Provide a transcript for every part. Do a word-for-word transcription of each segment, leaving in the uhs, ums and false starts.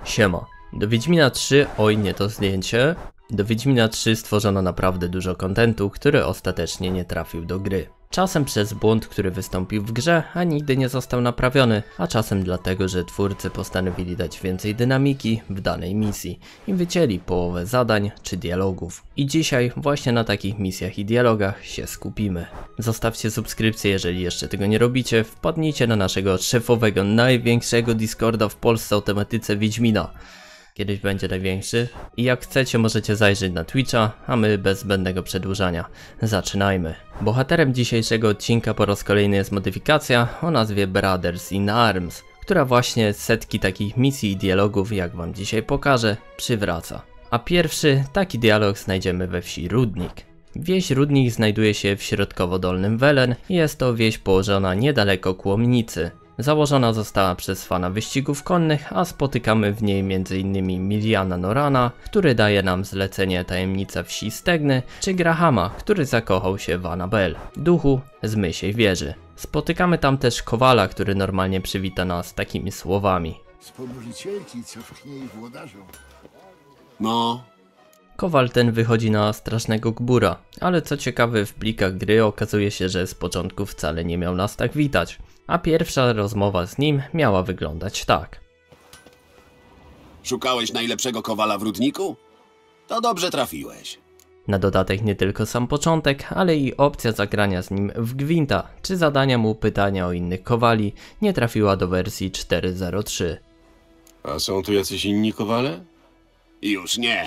Siema. Do Wiedźmina trzy, oj nie to zdjęcie, do Wiedźmina trzy stworzono naprawdę dużo kontentu, który ostatecznie nie trafił do gry. Czasem przez błąd, który wystąpił w grze, a nigdy nie został naprawiony, a czasem dlatego, że twórcy postanowili dać więcej dynamiki w danej misji i wycięli połowę zadań czy dialogów. I dzisiaj właśnie na takich misjach i dialogach się skupimy. Zostawcie subskrypcję, jeżeli jeszcze tego nie robicie, wpadnijcie na naszego szefowego, największego Discorda w Polsce o tematyce Wiedźmina. Kiedyś będzie największy. I jak chcecie, możecie zajrzeć na Twitcha, a my bez zbędnego przedłużania zaczynajmy. Bohaterem dzisiejszego odcinka po raz kolejny jest modyfikacja o nazwie Brothers in Arms, która właśnie setki takich misji i dialogów, jak wam dzisiaj pokażę, przywraca. A pierwszy taki dialog znajdziemy we wsi Rudnik. Wieś Rudnik znajduje się w środkowo-dolnym Welen i jest to wieś położona niedaleko Kłomnicy. Założona została przez fana wyścigów konnych, a spotykamy w niej między innymi Miliana Norana, który daje nam zlecenie Tajemnica Wsi Stegny, czy Grahama, który zakochał się w Annabel, duchu z Mysiej Wieży. Spotykamy tam też Kowala, który normalnie przywita nas takimi słowami. Spoborzycielki, co w niej włodarzą. No. Kowal ten wychodzi na strasznego gbura, ale co ciekawe w plikach gry okazuje się, że z początku wcale nie miał nas tak witać. A pierwsza rozmowa z nim miała wyglądać tak. Szukałeś najlepszego kowala w Rudniku? To dobrze trafiłeś. Na dodatek nie tylko sam początek, ale i opcja zagrania z nim w Gwinta, czy zadania mu pytania o innych kowali nie trafiła do wersji cztery zero trzy. A są tu jacyś inni kowale? Już nie.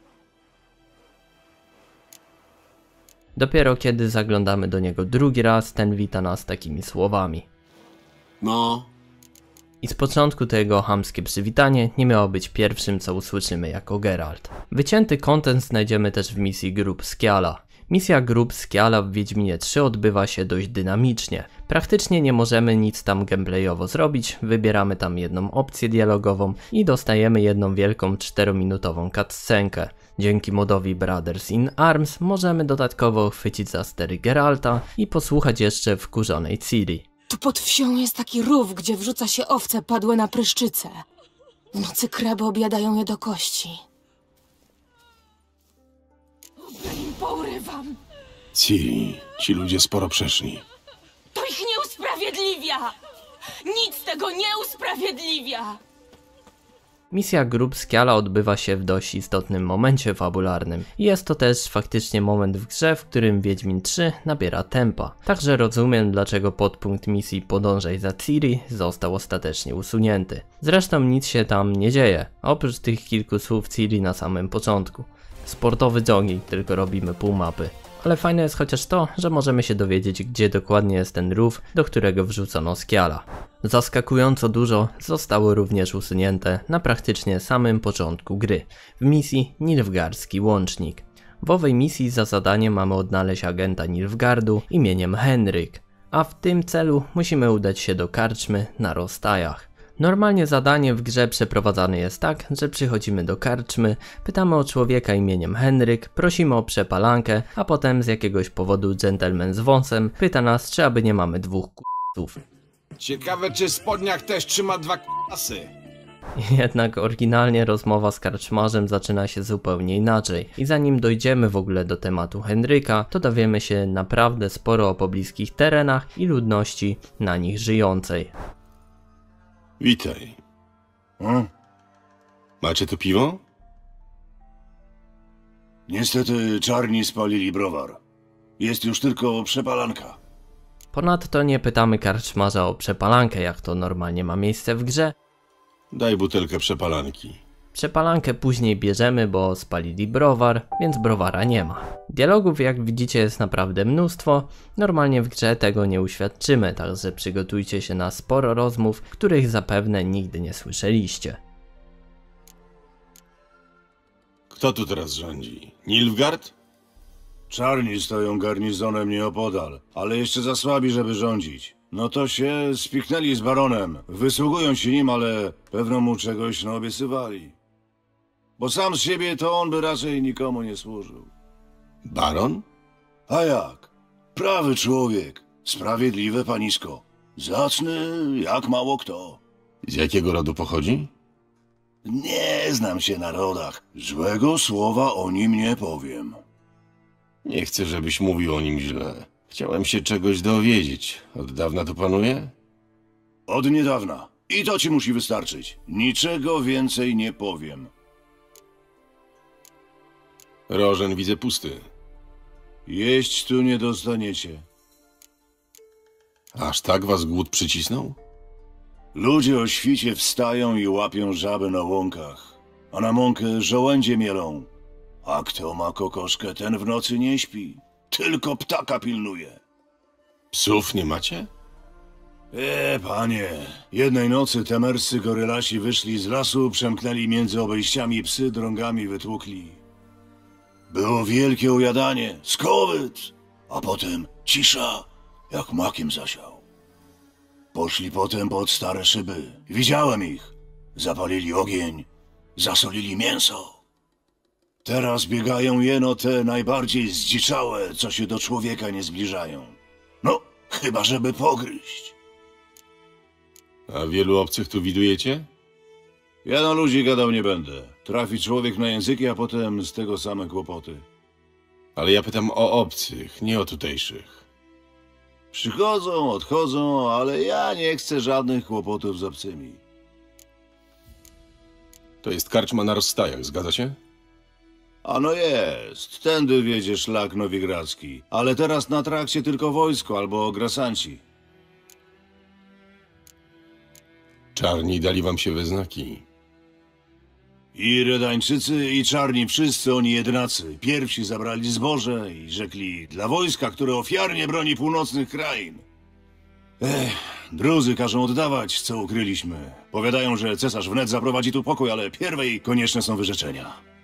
Dopiero kiedy zaglądamy do niego drugi raz, ten wita nas takimi słowami. No. I z początku to jego chamskie przywitanie nie miało być pierwszym, co usłyszymy jako Geralt. Wycięty content znajdziemy też w misji Grób Skiala. Misja Grób Skiala w Wiedźminie trzy odbywa się dość dynamicznie. Praktycznie nie możemy nic tam gameplayowo zrobić, wybieramy tam jedną opcję dialogową i dostajemy jedną wielką czterominutową cutscenkę. Dzięki modowi Brothers in Arms możemy dodatkowo chwycić za stery Geralta i posłuchać jeszcze wkurzonej Ciri. Tu pod wsią jest taki rów, gdzie wrzuca się owce padłe na pryszczyce. W nocy kraby objadają je do kości. Ja im pourywam. Ciri, ci ludzie sporo przeszli. To ich nie usprawiedliwia! Nic tego nie usprawiedliwia! Misja Grób Skiala odbywa się w dość istotnym momencie fabularnym. Jest to też faktycznie moment w grze, w którym Wiedźmin trzy nabiera tempa. Także rozumiem, dlaczego podpunkt misji Podążaj za Ciri został ostatecznie usunięty. Zresztą nic się tam nie dzieje, oprócz tych kilku słów Ciri na samym początku. Sportowy jogging, tylko robimy pół mapy. Ale fajne jest chociaż to, że możemy się dowiedzieć, gdzie dokładnie jest ten rów, do którego wrzucono Skiala. Zaskakująco dużo zostało również usunięte na praktycznie samym początku gry, w misji Nilfgaardzki Łącznik. W owej misji za zadanie mamy odnaleźć agenta Nilfgaardu imieniem Henryk, a w tym celu musimy udać się do karczmy na rozstajach. Normalnie zadanie w grze przeprowadzane jest tak, że przychodzimy do karczmy, pytamy o człowieka imieniem Henryk, prosimy o przepalankę, a potem z jakiegoś powodu dżentelmen z wąsem pyta nas, czy aby nie mamy dwóch k***ów. Ciekawe, czy spodniak też trzyma dwa k***asy. Jednak oryginalnie rozmowa z karczmarzem zaczyna się zupełnie inaczej i zanim dojdziemy w ogóle do tematu Henryka, to dowiemy się naprawdę sporo o pobliskich terenach i ludności na nich żyjącej. Witaj. Hmm? Macie tu piwo? Niestety czarni spalili browar. Jest już tylko przepalanka. Ponadto nie pytamy karczmarza o przepalankę, jak to normalnie ma miejsce w grze. Daj butelkę przepalanki. Przepalankę później bierzemy, bo spalili browar, więc browara nie ma. Dialogów, jak widzicie, jest naprawdę mnóstwo. Normalnie w grze tego nie uświadczymy, także przygotujcie się na sporo rozmów, których zapewne nigdy nie słyszeliście. Kto tu teraz rządzi? Nilfgaard? Czarni stoją garnizonem nieopodal, ale jeszcze za słabi, żeby rządzić. No to się spiknęli z baronem. Wysługują się nim, ale pewno mu czegoś naobiecywali. Bo sam z siebie to on by raczej nikomu nie służył. Baron? A jak? Prawy człowiek. Sprawiedliwe panisko. Zacny jak mało kto. Z jakiego rodu pochodzi? nie znam się na rodach. Złego słowa o nim nie powiem. Nie chcę, żebyś mówił o nim źle. Chciałem się czegoś dowiedzieć. Od dawna tu panuje? Od niedawna. I to ci musi wystarczyć. Niczego więcej nie powiem. Rożen widzę pusty. Jeść tu nie dostaniecie. Aż tak was głód przycisnął? Ludzie o świcie wstają i łapią żaby na łąkach, a na mąkę żołędzie mielą. A kto ma kokoszkę, ten w nocy nie śpi, tylko ptaka pilnuje. Psów nie macie? E, panie, jednej nocy temerscy gorylasi wyszli z lasu, przemknęli między obejściami, psy drągami wytłukli. Było wielkie ujadanie, skowyt, a potem cisza, jak makiem zasiał. Poszli potem pod stare szyby. Widziałem ich. Zapalili ogień, zasolili mięso. Teraz biegają jeno te najbardziej zdziczałe, co się do człowieka nie zbliżają. No, chyba żeby pogryźć. A wielu obcych tu widujecie? Ja na ludzi gadał nie będę. Trafi człowiek na języki, a potem z tego same kłopoty. Ale ja pytam o obcych, nie o tutejszych. Przychodzą, odchodzą, ale ja nie chcę żadnych kłopotów z obcymi. To jest karczma na rozstajach, zgadza się? Ano jest, tędy wiedzie szlak nowigradzki, ale teraz na trakcie tylko wojsko albo grasanci. Czarni dali wam się we znaki. I Redańczycy, i czarni, wszyscy oni jednacy. Pierwsi zabrali zboże i rzekli dla wojska, które ofiarnie broni północnych krain. Ech, drudzy każą oddawać, co ukryliśmy. Powiadają, że cesarz wnet zaprowadzi tu pokój, ale pierwej konieczne są wyrzeczenia.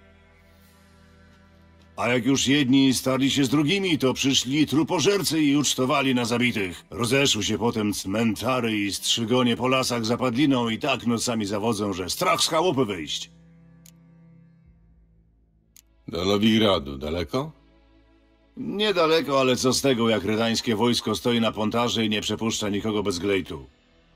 A jak już jedni starli się z drugimi, to przyszli trupożercy i ucztowali na zabitych. Rozeszły się potem cmentary i strzygonie po lasach zapadliną i tak nocami zawodzą, że strach z chałupy wyjść. Do Nowigradu daleko? Niedaleko, ale co z tego, jak redańskie wojsko stoi na pontarze i nie przepuszcza nikogo bez glejtu.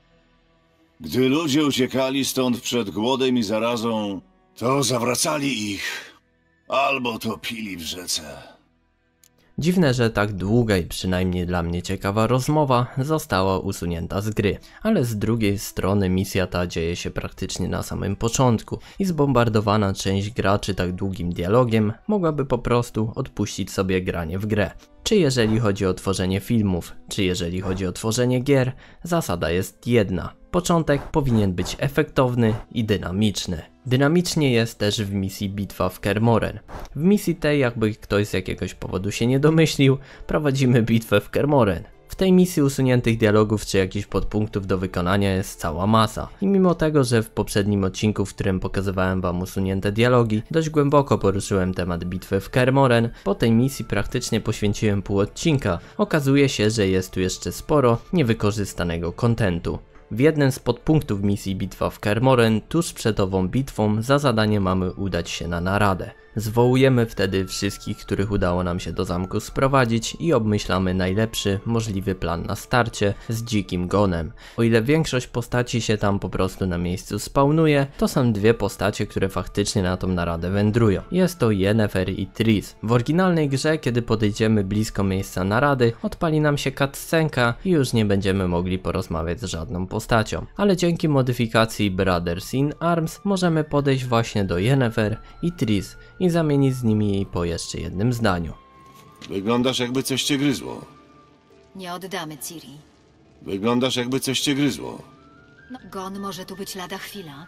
Gdy ludzie uciekali stąd przed głodem i zarazą, to zawracali ich, albo topili w rzece. Dziwne, że tak długa i przynajmniej dla mnie ciekawa rozmowa została usunięta z gry, ale z drugiej strony misja ta dzieje się praktycznie na samym początku i zbombardowana część graczy tak długim dialogiem mogłaby po prostu odpuścić sobie granie w grę. Czy jeżeli chodzi o tworzenie filmów, czy jeżeli chodzi o tworzenie gier, zasada jest jedna. Początek powinien być efektowny i dynamiczny. Dynamicznie jest też w misji Bitwa w Kaer Morhen. W misji tej, jakby ktoś z jakiegoś powodu się nie domyślił, prowadzimy bitwę w Kaer Morhen. W tej misji usuniętych dialogów czy jakichś podpunktów do wykonania jest cała masa. I mimo tego, że w poprzednim odcinku, w którym pokazywałem wam usunięte dialogi, dość głęboko poruszyłem temat bitwy w Kaer Morhen, po tej misji praktycznie poświęciłem pół odcinka, okazuje się, że jest tu jeszcze sporo niewykorzystanego kontentu. W jednym z podpunktów misji Bitwa w Kaer Morhen, tuż przed ową bitwą, za zadanie mamy udać się na naradę. Zwołujemy wtedy wszystkich, których udało nam się do zamku sprowadzić i obmyślamy najlepszy możliwy plan na starcie z dzikim gonem. O ile większość postaci się tam po prostu na miejscu spawnuje, to są dwie postacie, które faktycznie na tą naradę wędrują. Jest to Yennefer i Triss. W oryginalnej grze, kiedy podejdziemy blisko miejsca narady, odpali nam się cutscenka i już nie będziemy mogli porozmawiać z żadną postacią. Ale dzięki modyfikacji Brothers in Arms możemy podejść właśnie do Yennefer i Triss i zamienić z nimi jej po jeszcze jednym zdaniu. Wyglądasz, jakby coś cię gryzło. Nie oddamy Ciri. Wyglądasz, jakby coś cię gryzło. No, Gon może tu być lada chwila.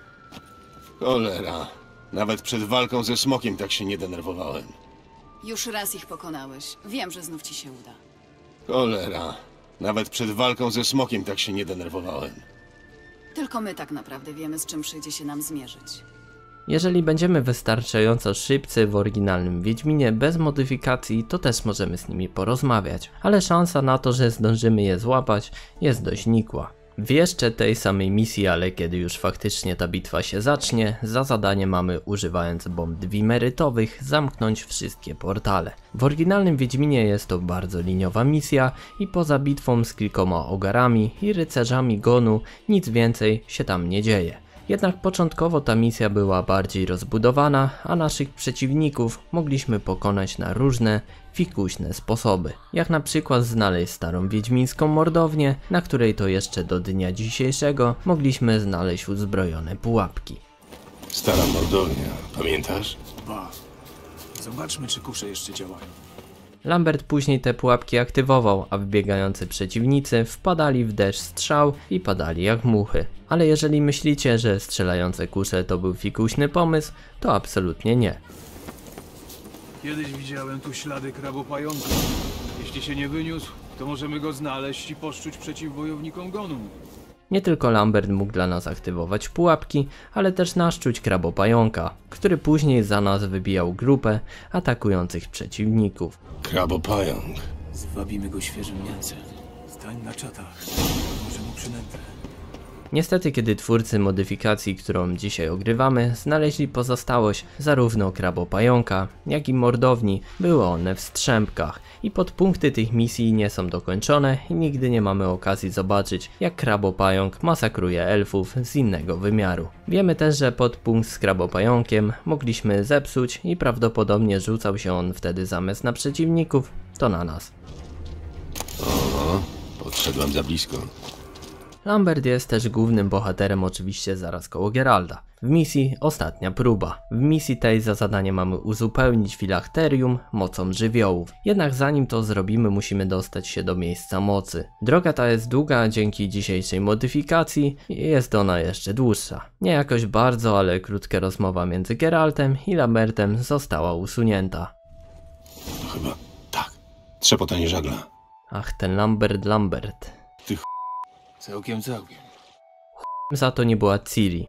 Cholera. Nawet przed walką ze smokiem tak się nie denerwowałem. Już raz ich pokonałeś. Wiem, że znów ci się uda. Cholera. Nawet przed walką ze smokiem tak się nie denerwowałem. Tylko my tak naprawdę wiemy, z czym przyjdzie się nam zmierzyć. Jeżeli będziemy wystarczająco szybcy w oryginalnym Wiedźminie bez modyfikacji, to też możemy z nimi porozmawiać, ale szansa na to, że zdążymy je złapać, jest dość nikła. W jeszcze tej samej misji, ale kiedy już faktycznie ta bitwa się zacznie, za zadanie mamy, używając bomb dwimerytowych, zamknąć wszystkie portale. W oryginalnym Wiedźminie jest to bardzo liniowa misja i poza bitwą z kilkoma ogarami i rycerzami Gonu nic więcej się tam nie dzieje. Jednak początkowo ta misja była bardziej rozbudowana, a naszych przeciwników mogliśmy pokonać na różne, fikuśne sposoby. Jak na przykład znaleźć starą wiedźmińską mordownię, na której to jeszcze do dnia dzisiejszego mogliśmy znaleźć uzbrojone pułapki. Stara mordownia, pamiętasz? Ba. Zobaczmy, czy kusze jeszcze działają. Lambert później te pułapki aktywował, a wbiegający przeciwnicy wpadali w deszcz strzał i padali jak muchy. Ale jeżeli myślicie, że strzelające kusze to był fikuśny pomysł, to absolutnie nie. Kiedyś widziałem tu ślady krabopająka. Jeśli się nie wyniósł, to możemy go znaleźć i poszczuć przeciw wojownikom Gonu. Nie tylko Lambert mógł dla nas aktywować pułapki, ale też naszczuć krabopająka, który później za nas wybijał grupę atakujących przeciwników. Krabopająk. Zwabimy go świeżym mięsem. Stań na czatach. Może mu przynętę. Niestety, kiedy twórcy modyfikacji, którą dzisiaj ogrywamy, znaleźli pozostałość zarówno krabopająka, jak i mordowni, były one w strzępkach i podpunkty tych misji nie są dokończone i nigdy nie mamy okazji zobaczyć, jak krabopająk masakruje elfów z innego wymiaru. Wiemy też, że podpunkt z krabopająkiem mogliśmy zepsuć i prawdopodobnie rzucał się on wtedy zamiast na przeciwników, to na nas. Oho, podszedłem za blisko. Lambert jest też głównym bohaterem oczywiście zaraz koło Geralda. W misji Ostatnia Próba. W misji tej za zadanie mamy uzupełnić filachterium mocą żywiołów. Jednak zanim to zrobimy, musimy dostać się do miejsca mocy. Droga ta jest długa, a dzięki dzisiejszej modyfikacji jest ona jeszcze dłuższa. Nie jakoś bardzo, ale krótka rozmowa między Geraltem i Lambertem została usunięta. To chyba tak. Trzepotanie żagla. Ach, ten Lambert Lambert. Całkiem, całkiem. Za to nie była Ciri.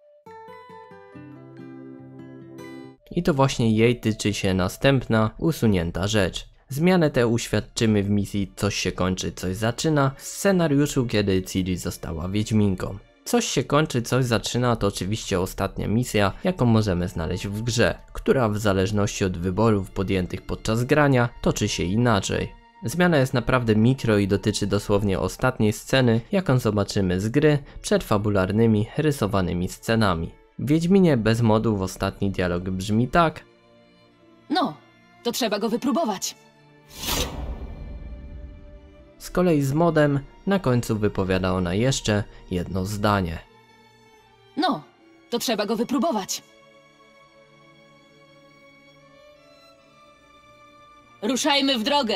I to właśnie jej tyczy się następna, usunięta rzecz. Zmianę tę uświadczymy w misji Coś się kończy, coś zaczyna, w scenariuszu, kiedy Ciri została wiedźminką. Coś się kończy, coś zaczyna to oczywiście ostatnia misja, jaką możemy znaleźć w grze, która w zależności od wyborów podjętych podczas grania toczy się inaczej. Zmiana jest naprawdę mikro i dotyczy dosłownie ostatniej sceny, jaką zobaczymy z gry, przed fabularnymi, rysowanymi scenami. W Wiedźminie bez modów ostatni dialog brzmi tak: No, to trzeba go wypróbować. Z kolei z modem na końcu wypowiada ona jeszcze jedno zdanie. No, to trzeba go wypróbować. Ruszajmy w drogę!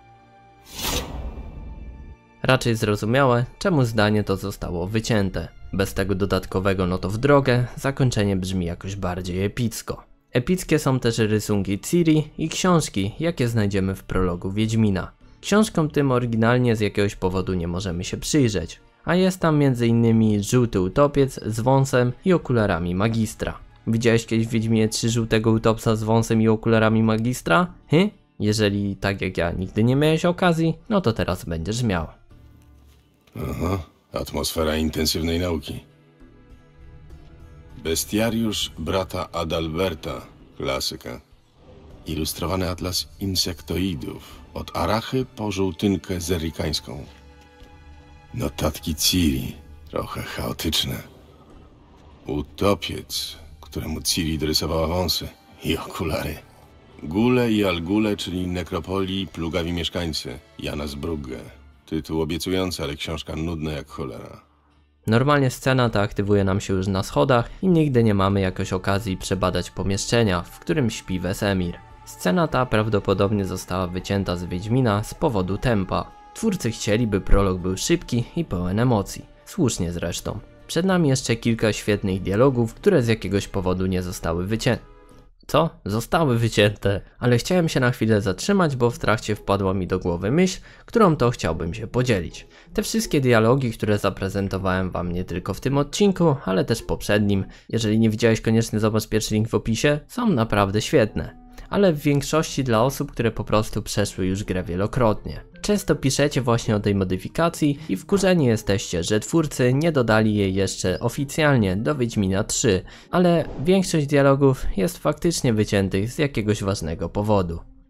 Raczej zrozumiałe, czemu zdanie to zostało wycięte. Bez tego dodatkowego no to w drogę, zakończenie brzmi jakoś bardziej epicko. Epickie są też rysunki Ciri i książki, jakie znajdziemy w prologu Wiedźmina. Książkom tym oryginalnie z jakiegoś powodu nie możemy się przyjrzeć, a jest tam między innymi żółty utopiec z wąsem i okularami magistra. Widziałeś kiedyś w Wiedźminie trzy żółtego utopca z wąsem i okularami magistra? Hy? Jeżeli tak jak ja nigdy nie miałeś okazji, no to teraz będziesz miał. Aha, atmosfera intensywnej nauki. Bestiariusz brata Adalberta, klasyka. Ilustrowany atlas insektoidów, od arachy po żółtynkę zerikańską. Notatki Ciri, trochę chaotyczne. Utopiec, któremu Ciri dorysowała wąsy i okulary. Gule i Algule, czyli nekropolii, plugawi mieszkańcy, Jana z Brugge. Tytuł obiecujący, ale książka nudna jak cholera. Normalnie scena ta aktywuje nam się już na schodach i nigdy nie mamy jakoś okazji przebadać pomieszczenia, w którym śpi Wesemir. Scena ta prawdopodobnie została wycięta z Wiedźmina z powodu tempa. Twórcy chcieli, by prolog był szybki i pełen emocji. Słusznie zresztą. Przed nami jeszcze kilka świetnych dialogów, które z jakiegoś powodu nie zostały wycięte. Co? Zostały wycięte, ale chciałem się na chwilę zatrzymać, bo w trakcie wpadła mi do głowy myśl, którą to chciałbym się podzielić. Te wszystkie dialogi, które zaprezentowałem wam nie tylko w tym odcinku, ale też poprzednim, jeżeli nie widziałeś, koniecznie zobacz pierwszy link w opisie, są naprawdę świetne. Ale w większości dla osób, które po prostu przeszły już grę wielokrotnie. Często piszecie właśnie o tej modyfikacji i wkurzeni jesteście, że twórcy nie dodali jej jeszcze oficjalnie do Wiedźmina trzy, ale większość dialogów jest faktycznie wyciętych z jakiegoś ważnego powodu.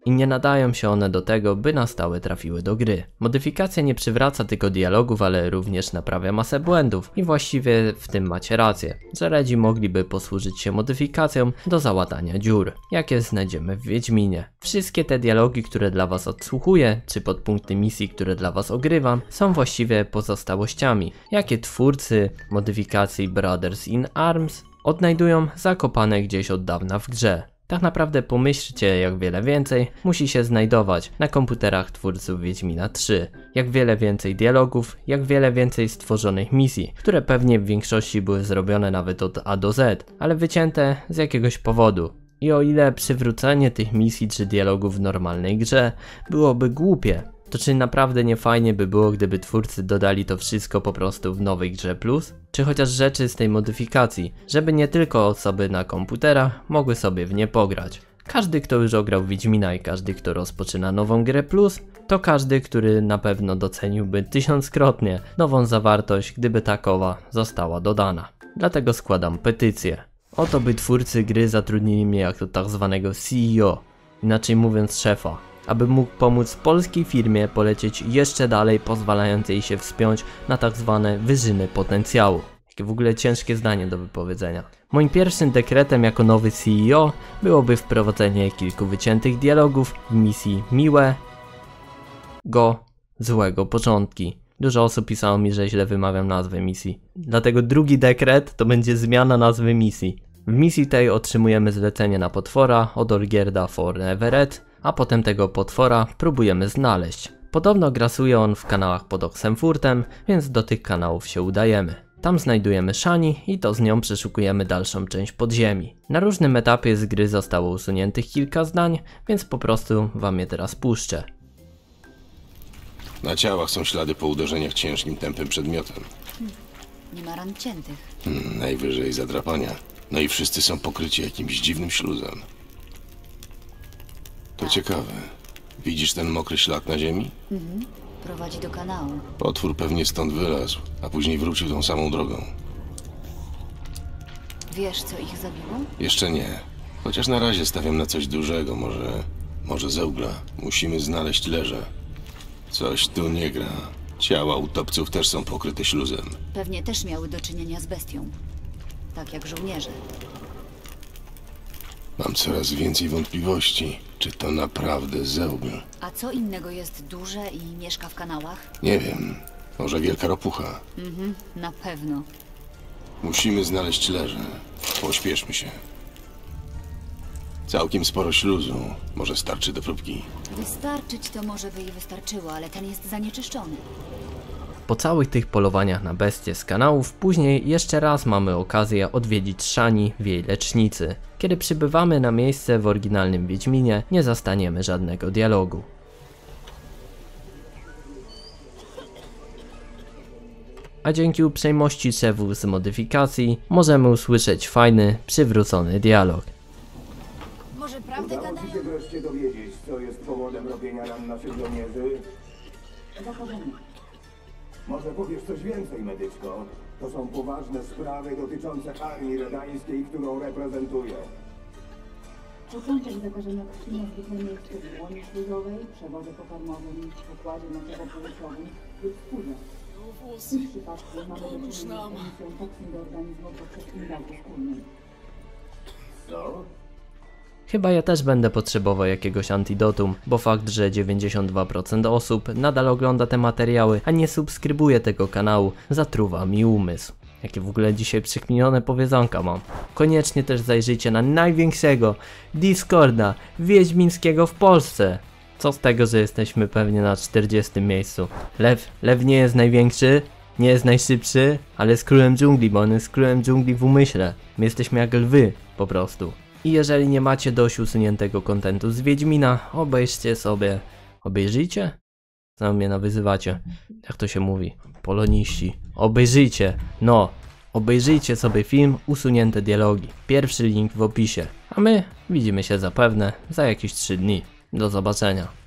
i nie nadają się one do tego, by na stałe trafiły do gry. Modyfikacja nie przywraca tylko dialogów, ale również naprawia masę błędów i właściwie w tym macie rację, że Redzi mogliby posłużyć się modyfikacją do załatania dziur, jakie znajdziemy w Wiedźminie. Wszystkie te dialogi, które dla was odsłuchuję, czy podpunkty misji, które dla was ogrywam, są właściwie pozostałościami, jakie twórcy modyfikacji Brothers in Arms odnajdują zakopane gdzieś od dawna w grze. Tak naprawdę pomyślcie, jak wiele więcej musi się znajdować na komputerach twórców Wiedźmina trzy. Jak wiele więcej dialogów, jak wiele więcej stworzonych misji, które pewnie w większości były zrobione nawet od A do Z, ale wycięte z jakiegoś powodu. I o ile przywrócenie tych misji czy dialogów w normalnej grze byłoby głupie, to czy naprawdę nie fajnie by było, gdyby twórcy dodali to wszystko po prostu w nowej grze plus? Czy chociaż rzeczy z tej modyfikacji, żeby nie tylko osoby na komputerach mogły sobie w nie pograć. Każdy, kto już ograł Wiedźmina i każdy, kto rozpoczyna nową grę plus, to każdy, który na pewno doceniłby tysiąckrotnie nową zawartość, gdyby takowa została dodana. Dlatego składam petycję. Oto by twórcy gry zatrudnili mnie jako tak zwanego C E O, inaczej mówiąc szefa, aby mógł pomóc polskiej firmie polecieć jeszcze dalej, pozwalając jej się wspiąć na tak zwane wyżyny potencjału. Jakie w ogóle ciężkie zdanie do wypowiedzenia. Moim pierwszym dekretem jako nowy C E O byłoby wprowadzenie kilku wyciętych dialogów w misji Miłe Go Złego Początki. Dużo osób pisało mi, że źle wymawiam nazwę misji. Dlatego drugi dekret to będzie zmiana nazwy misji. W misji tej otrzymujemy zlecenie na potwora od Olgierda for Everett, a potem tego potwora próbujemy znaleźć. Podobno grasuje on w kanałach pod Oxenfurtem, więc do tych kanałów się udajemy. Tam znajdujemy Shani i to z nią przeszukujemy dalszą część podziemi. Na różnym etapie z gry zostało usuniętych kilka zdań, więc po prostu wam je teraz puszczę. Na ciałach są ślady po uderzeniach ciężkim tępym przedmiotem. Nie ma ran ciętych. Hmm, najwyżej zadrapania. No i wszyscy są pokryci jakimś dziwnym śluzem. To ciekawe. Widzisz ten mokry ślad na ziemi? Mhm. Prowadzi do kanału. Potwór pewnie stąd wylazł, a później wrócił tą samą drogą. Wiesz, co ich zabiło? Jeszcze nie. Chociaż na razie stawiam na coś dużego, może... może zeugla. Musimy znaleźć leże. Coś tu nie gra. Ciała utopców też są pokryte śluzem. Pewnie też miały do czynienia z bestią. Tak jak żołnierze. Mam coraz więcej wątpliwości. Czy to naprawdę zeugl? A co innego jest duże i mieszka w kanałach? Nie wiem. Może wielka ropucha. Mhm, na pewno. Musimy znaleźć leże. Pośpieszmy się. Całkiem sporo śluzu. Może starczy do próbki. Wystarczyć to może by i wystarczyło, ale ten jest zanieczyszczony. Po całych tych polowaniach na bestie z kanałów, później jeszcze raz mamy okazję odwiedzić Shani w jej lecznicy. Kiedy przybywamy na miejsce w oryginalnym Wiedźminie, nie zastaniemy żadnego dialogu. A dzięki uprzejmości szefów z modyfikacji możemy usłyszeć fajny, przywrócony dialog. Może prawdę Udało gadają? ci się wreszcie dowiedzieć, co jest powodem robienia ran naszych żołnierzy? Może powiesz coś więcej, medyczko? To są poważne sprawy dotyczące armii redańskiej, którą reprezentuję. Początek zakażenia krwi ma zwykle miejsce w dłoni śluzowej, przewodzie pokarmowym, układzie moczowo-powietrzowym lub skórze. W tym przypadku mamy do czynienia z emisją toksyn do organizmu poprzez inwazję skórnej. Co? Chyba ja też będę potrzebował jakiegoś antidotum, bo fakt, że dziewięćdziesiąt dwa procent osób nadal ogląda te materiały, a nie subskrybuje tego kanału, zatruwa mi umysł. Jakie w ogóle dzisiaj przykminione powiedzonka mam. Koniecznie też zajrzyjcie na największego Discorda wiedźmińskiego w Polsce. Co z tego, że jesteśmy pewnie na czterdziestym miejscu. Lew, lew nie jest największy, nie jest najszybszy, ale jest królem dżungli, bo on jest królem dżungli w umyśle. My jesteśmy jak lwy, po prostu. I jeżeli nie macie dość usuniętego kontentu z Wiedźmina, obejrzcie sobie... Obejrzyjcie? Co mnie nawyzywacie? Jak to się mówi? Poloniści. Obejrzyjcie, no. Obejrzyjcie sobie film Usunięte dialogi. Pierwszy link w opisie. A my widzimy się zapewne za jakieś trzy dni. Do zobaczenia.